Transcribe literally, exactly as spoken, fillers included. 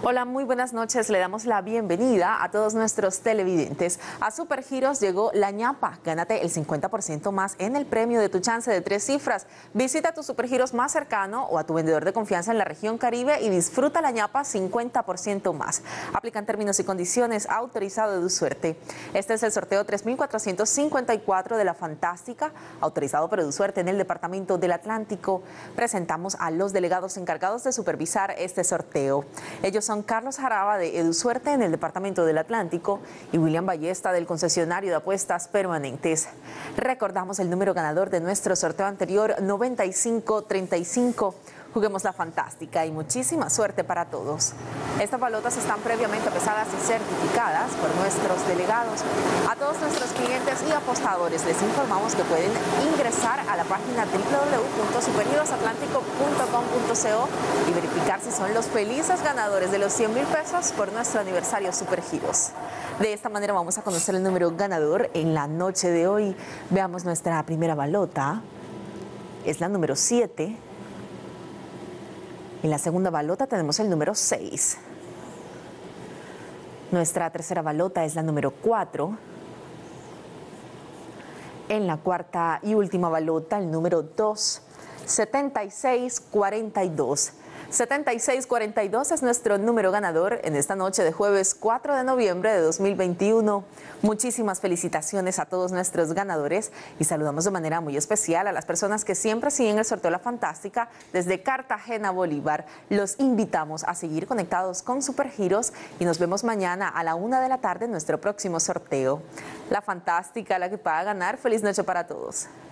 Hola, muy buenas noches. Le damos la bienvenida a todos nuestros televidentes. A Supergiros llegó la ñapa. Gánate el cincuenta por ciento más en el premio de tu chance de tres cifras. Visita tu Supergiros más cercano o a tu vendedor de confianza en la región Caribe y disfruta la ñapa cincuenta por ciento más. Aplican términos y condiciones. Autorizado de Suerte. Este es el sorteo tres mil cuatrocientos cincuenta y cuatro de la Fantástica, autorizado por Suerte en el Departamento del Atlántico. Presentamos a los delegados encargados de supervisar este sorteo. Ellos son Carlos Jaraba de EduSuerte en el Departamento del Atlántico y William Ballesta del concesionario de apuestas permanentes. Recordamos el número ganador de nuestro sorteo anterior, noventa y cinco treinta y cinco. Juguemos la Fantástica y muchísima suerte para todos. Estas balotas están previamente pesadas y certificadas por nuestros delegados. A todos nuestros clientes y apostadores les informamos que pueden ingresar a la página doble u doble u doble u punto supergiros atlántico punto com punto co y verificar si son los felices ganadores de los cien mil pesos por nuestro aniversario Supergiros. De esta manera vamos a conocer el número ganador en la noche de hoy. Veamos nuestra primera balota. Es la número siete. En la segunda balota tenemos el número seis. Nuestra tercera balota es la número cuatro. En la cuarta y última balota, el número dos, setenta y seis cuarenta y dos. setenta y seis cuarenta y dos es nuestro número ganador en esta noche de jueves cuatro de noviembre de dos mil veintiuno. Muchísimas felicitaciones a todos nuestros ganadores y saludamos de manera muy especial a las personas que siempre siguen el sorteo La Fantástica desde Cartagena, Bolívar. Los invitamos a seguir conectados con Supergiros y nos vemos mañana a la una de la tarde en nuestro próximo sorteo. La Fantástica, la que paga ganar. Feliz noche para todos.